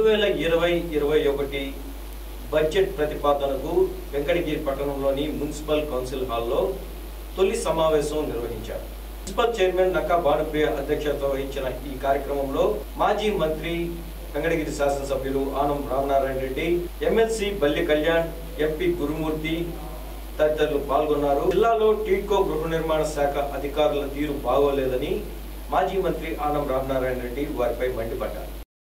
2020-21 budget ప్రతిపాదనకు Venkatagiri పట్టణంలోని municipal council హాల్లో తొలి సమావేశం నిర్వహించారు. మున్సిపల్ చైర్మన్ నక్కా భానుప్రియ అధ్యక్షత వహించిన ఈ కార్యక్రమంలో మాజీ మంత్రి వెంకటగిరి శాసనసభ్యులు ఆనం రామనారాయణ రెడ్డి, ఎమ్మెల్సీ బల్లి కళ్యాణ్, ఎంపీ గురుమూర్తి తదితరులు పాల్గొన్నారు. జిల్లాలో టీడ్కో గృహ నిర్మాణ శాఖ అధికారుల తీరు బాగోలేదని మాజీ మంత్రి ఆనం రామనారాయణ రెడ్డి వారిపై మండిపడ్డారు.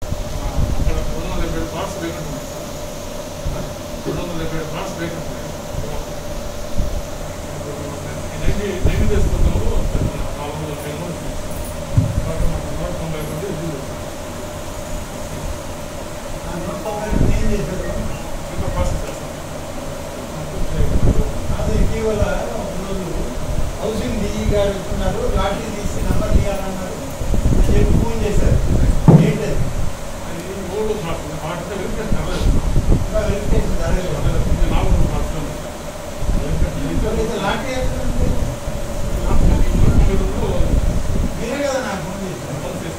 ఇటీవల హౌసింగ్ డీజీ గారు ఇస్తున్నారు, లాటరీ తీసి నంబర్ ఇవ్వాలన్నారు, చెప్పి ఫోన్ చేశారు. ఏంటది వెరిఫికేషన్ జరగలేదు. లాటరీ మీరే కదా నాకు ఫోన్ చేశారు.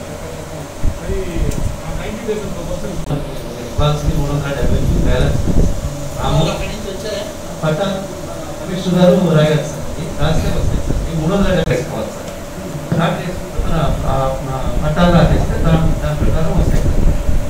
సుధారు రాయాలి సార్, రాస్తే వస్తాయి సార్. ఈ 370 వేసుకోవాలి సార్. లాటరీ పట్టాలు రాసేస్తే దాని ప్రకారం వస్తాయి సార్.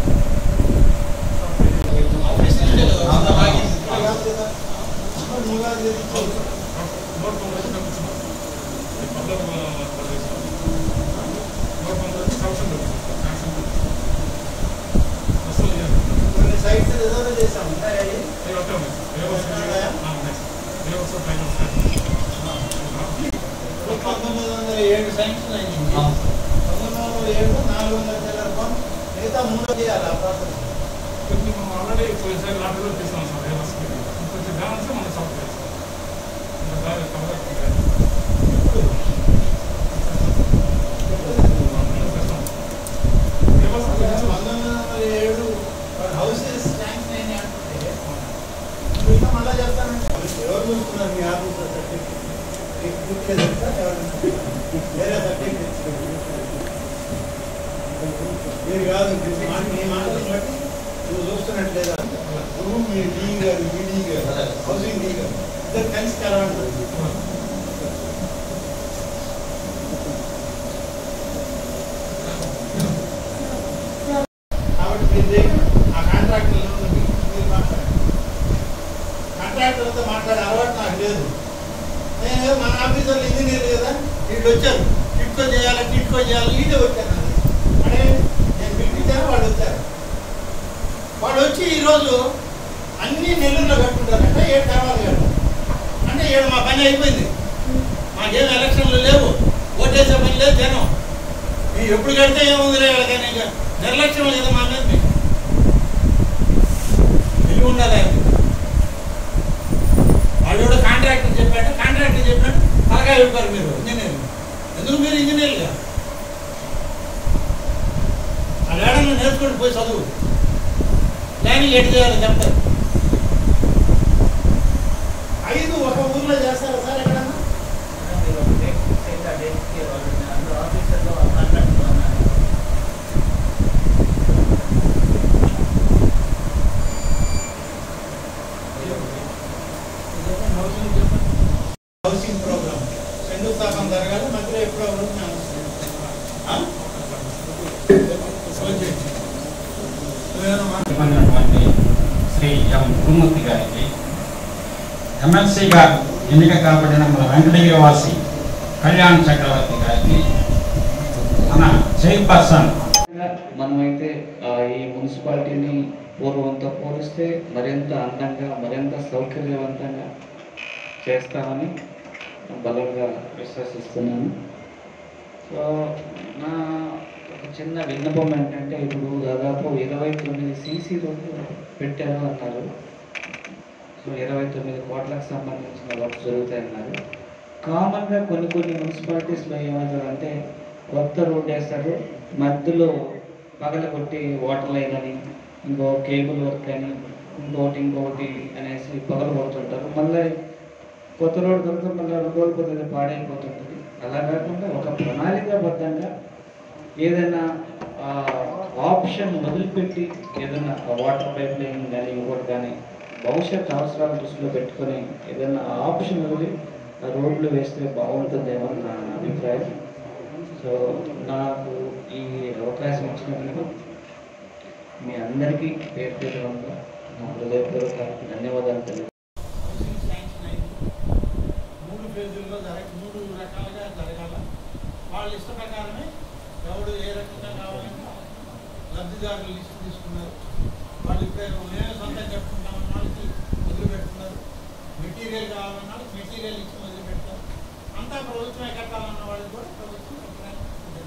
సైట్స్ రిజర్వ్ చేసాం. 1907 శాంక్షన్ అయింది. 1907 400 రూపాయలు మిగతా 3 చేయాలి. ఆ ప్రాసెస్ కొంచెం ఆల్రెడీ పోయినసారి లాటరీలో తీసాం సార్. కొంచెం బ్యాలెన్స్ మనం సాల్వ్ చేస్తాం. 1907 హౌసెస్ శాంక్షన్ అయినాయి అంటే ఇంకా మళ్ళా చేస్తానంటే ఎవరు చూస్తున్నారు? మీ ఆఫీసర్ సర్టిఫికేట్ వేరే సర్టిఫికేట్ మీరు కాదు. మీ మాటలను బట్టి నువ్వు చూస్తున్నట్లేదా? నువ్వు మీ డీ గారు, ఈడీ గారు, హౌసింగ్ డీ గారు ఇద్దరు కలిసి కలవంటారు. కాబట్టి మీరు ఆ కాంట్రాక్టర్లో మీరు మాట్లాడండి. కాంట్రాక్టర్లతో మాట్లాడే అలవాటు నాకు లేదు. నేను మన ఆఫీసర్లు ఇంజనీర్ కదా, వీళ్ళు వచ్చారు టిట్కో చేయాలి వీళ్ళే వచ్చారు. అంటే నేను పిలిపించాను, వాళ్ళు వచ్చారు. వాళ్ళు వచ్చి ఈరోజు అన్ని నెల్లూరులో కట్టుకుంటారంటే 7 కావాలి కదా అంటే 7 మా పని అయిపోయింది. మాకేం ఎలక్షన్లు లేవు, ఓటేసే పని లేదు. జనం మీరు ఎప్పుడు కడితే ఏముంది లేదు, కానీ నిర్లక్ష్యం లేదు మా మీద. మీకు తెలివి ఉండాలి. వాళ్ళు కూడా కాంట్రాక్టర్ చెప్పాడు తలగా చెప్పారు. మీరు ఇంజనీర్ ఎందుకు? మీరు ఇంజనీర్గా ఆ లేడను నేర్చుకోండి, పోయి చదువు. ప్లానింగ్ ఎటు చేయాలి చెప్తారు. 5 ఒక ఊర్లో చేస్తారా సార్? ఎక్కడన్నా హౌసింగ్ ప్రోగ్రామ్ శంకుస్థాపన జరగాలి. మధ్యలో ఎప్పుడో శ్రీ ఎం గురుమూర్తి గారికి, ఎమ్మెల్సీగా ఎన్నిక కాబడిన మన వెంకటగిరి వాసి కళ్యాణ్ చక్రవర్తి గారికి, మన చైర్పర్సన్. మనమైతే ఈ మున్సిపాలిటీని పూర్వంతో పోలిస్తే మరింత అందంగా, మరింత సౌకర్యవంతంగా చేస్తామని బలంగా విశ్వసిస్తున్నాను. సో నా ఒక చిన్న విన్నపం ఏంటంటే, ఇప్పుడు దాదాపు 29 సీసీ రోడ్లు పెట్టారు అన్నారు. సో 29 కోట్లకు సంబంధించిన వర్క్ జరుగుతాయన్నారు. కామన్గా కొన్ని మున్సిపాలిటీస్లో ఏమవుతుందంటే, కొత్త రోడ్డు వేస్తారు, మధ్యలో పగలగొట్టి వాటర్ లైన్ అని, ఇంకో కేబుల్ వర్క్ అని, ఇంకోటి అనేసి పగలగొడుతుంటారు. మళ్ళీ కొత్త రోడ్డు తర్వాత మళ్ళీ 2 రోజులు కొద్దిగా పాడైపోతుంటుంది. అలా కాకుండా ఒక ప్రణాళికాబద్ధంగా ఏదైనా ఆప్షన్ ఆప్షన్ వదిలిపెట్టి ఏదైనా వాటర్ పైప్ లైన్ కానీ ఇంకోటి కానీ భవిష్యత్ అవసరాలు దృష్టిలో పెట్టుకొని ఏదైనా ఆప్షన్ వదిలి రోడ్లు వేస్తే బాగుంటుందేమో నా అభిప్రాయం. సో నాకు ఈ అవకాశం ఇచ్చినందుకు మీ అందరికీ పేరు పేరు నా హృదయపూర్వక ధన్యవాదాలు తెలియదు. హౌసింగ్ శాంక్షన్ అయింది. 3 ఫేజుల్లో 3 రకాలుగా జరగాల. వాళ్ళ ఇష్ట ప్రకారమే ఎవడు ఏ రకంగా కావాలంటే లబ్ధిదారులు లిస్టు తీసుకున్నారు. వాళ్ళు ఇప్పుడే మేమే సొంతం చెప్పుకుంటామన్న వాళ్ళకి వదిలిపెడుతున్నారు. మెటీరియల్ కావాలన్న వాళ్ళకి మెటీరియల్ ఇచ్చి వదిలిపెడతారు. అంతా ప్రభుత్వమే కట్టాలన్న వాళ్ళకి కూడా ప్రభుత్వం తీసుకుంటున్నారు.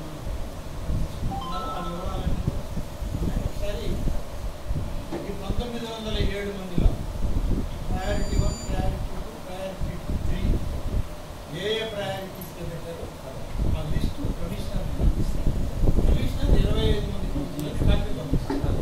ఆ వివరాలన్నీ కూడా ఉన్నాయి. ఒకసారి ఈ 1907 మందిలో ప్రయారిటీ 1, ప్రయారిటీ 2, ప్రయారిటీ 3 ఏ ప్రయారిటీస్ పెట్టారు ఆ లిస్టు కమిషనర్ పంపిస్తారు. కమిషనర్ 25 మంది కాపీ పంపిస్తారు.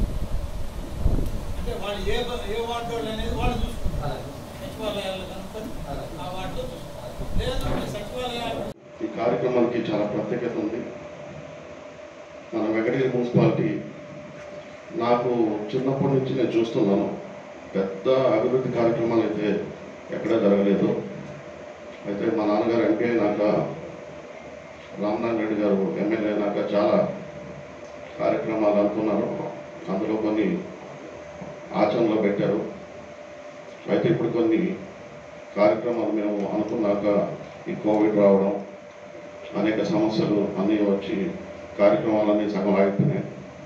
అంటే వాళ్ళు ఏ వార్డు వాళ్ళు అనేది వాళ్ళు చూసుకుంటారు. సచివాలయాల్లో కనుక్కొని ఆ వార్డులో చూసుకుంటారు. లేదంటే సచివాలయాలు ఈ కార్యక్రమానికి చాలా ప్రత్యేకత ఉంది. మన వెంకటగిరి మున్సిపాలిటీ నాకు చిన్నప్పటి నుంచి నేను చూస్తున్నాను. పెద్ద అభివృద్ధి కార్యక్రమాలు అయితే ఎక్కడా జరగలేదు. అయితే మా నాన్నగారు ఎంపీ అయినాక, రామనారాయణ రెడ్డి గారు ఎమ్మెల్యే అయినాక చాలా కార్యక్రమాలు అనుకున్నారు. అందులో కొన్ని ఆచరణలో పెట్టారు. అయితే ఇప్పుడు కొన్ని కార్యక్రమాలు మేము అనుకున్నాక ఈ కోవిడ్ రావడం, అనేక సమస్యలు అన్నీ వచ్చి కార్యక్రమాలన్నీ సగం ఆగిపోయినాయి.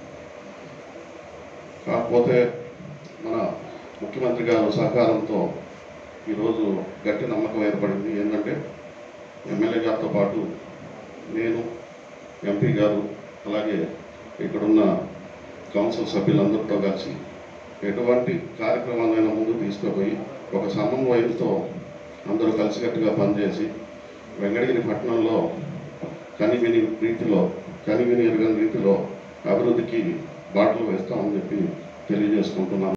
కాకపోతే మన ముఖ్యమంత్రి గారు సహకారంతో ఈరోజు గట్టి నమ్మకం ఏర్పడింది. ఏంటంటే ఎమ్మెల్యే గారితో పాటు నేను, ఎంపీ గారు, అలాగే ఇక్కడున్న కౌన్సిల్ సభ్యులందరితో కలిసి ఎటువంటి కార్యక్రమాలైనా ముందుకు తీసుకుపోయి ఒక సమన్వయంతో అందరూ కలిసికట్టుగా పనిచేసి వెంకటగిరి పట్టణంలో కనివిని ఎరగని రీతిలో అభివృద్ధికి బాటలు వేస్తామని చెప్పి తెలియజేసుకుంటున్నాను.